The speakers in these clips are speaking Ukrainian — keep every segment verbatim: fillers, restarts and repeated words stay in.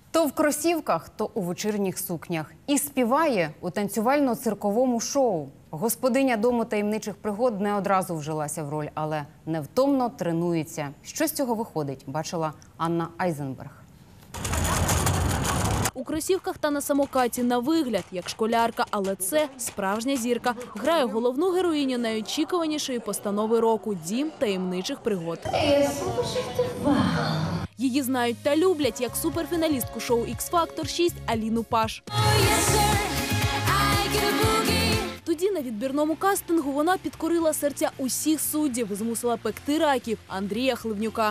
То в кросівках, то у вечірніх сукнях. І співає у танцювально-цирковому шоу. Господиня дому таємничих пригод не одразу вжилася в роль, але невтомно тренується. Що з цього виходить, бачила Анна Айзенберг. У кросівках та на самокаті на вигляд, як школярка, але це справжня зірка. Грає головну героїню найочікуванішої постанови року «Дім таємничих пригод». Її знають та люблять як суперфіналістку шоу «Ікс Фактор шість» Аліну Паш. Тоді на відбірному кастингу вона підкорила серця усіх суддів, змусила пекти раків Андрія Хливнюка.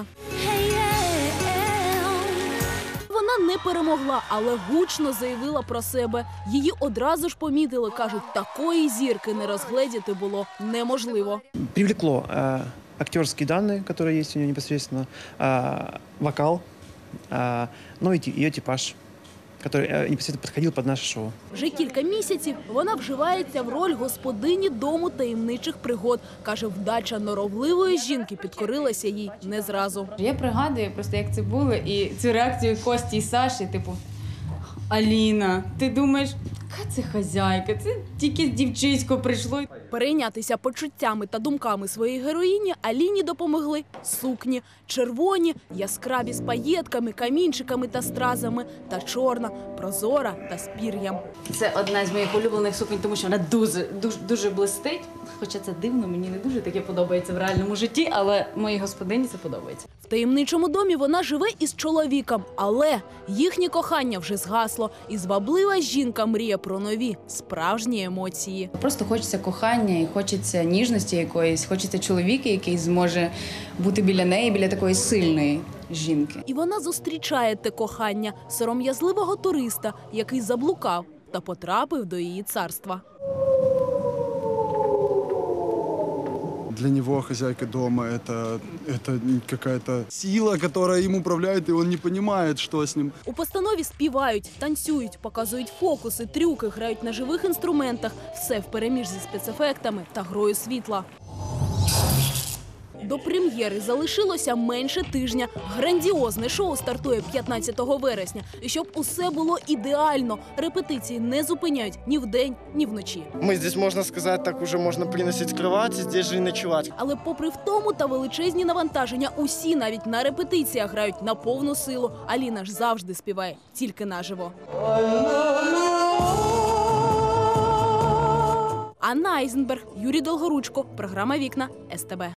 Вона не перемогла, але гучно заявила про себе. Її одразу ж помітили. Кажуть, такої зірки не розгледіти було неможливо. Привлекло э, актерские данные, которые есть у нее непосредственно, э, вокал, э, ну и ее типаж, который э, непосредственно подходил под наше шоу. Вже кілька місяців вона вживається в роль господині дому таємничих пригод. Каже, вдача норовливої жінки підкорилася їй не зразу. Я пригадую просто, як це було, і цю реакцію Кості і Саші, типу, Аліна, ти думаєш, яка це хазяйка, це тільки дівчисько прийшло. Перейнятися почуттями та думками своєї героїні Аліні допомогли сукні. Червоні, яскраві з паєтками, камінчиками та стразами. Та чорна, прозора та з пір'ям. Це одна з моїх улюблених суконь, тому що вона дуже, дуже, дуже блистить. Хоча це дивно, мені не дуже таке подобається в реальному житті, але моїй господині це подобається. В таємничому домі вона живе із чоловіком, але їхнє кохання вже згасло. І зваблива жінка мріє про нові, справжні емоції. Просто хочеться кохання і хочеться ніжності якоїсь, хочеться чоловіка, який зможе бути біля неї, біля такої сильної жінки. І вона зустрічає те кохання сором'язливого туриста, який заблукав та потрапив до її царства. Для него хозяйка дома – это, это какая-то сила, которая им управляет, и он не понимает, что с ним. У постанові співають, танцюють, показують фокуси, трюки, грають на живих інструментах. Все впереміж зі спецефектами та грою світла. До прем'єри залишилося менше тижня. Грандіозне шоу стартує п'ятнадцятого вересня. І щоб усе було ідеально, репетиції не зупиняють ні вдень, ні вночі. Мы здесь, можно сказать, так уже можно приносить кровать, здесь же и ночевать. Але попри втому та величезні навантаження, усі навіть на репетиціях грають на повну силу. Аліна ж завжди співає тільки наживо. Анна Айзенберг, Юрій Долгоручко. Програма «Вікна», ес те бе.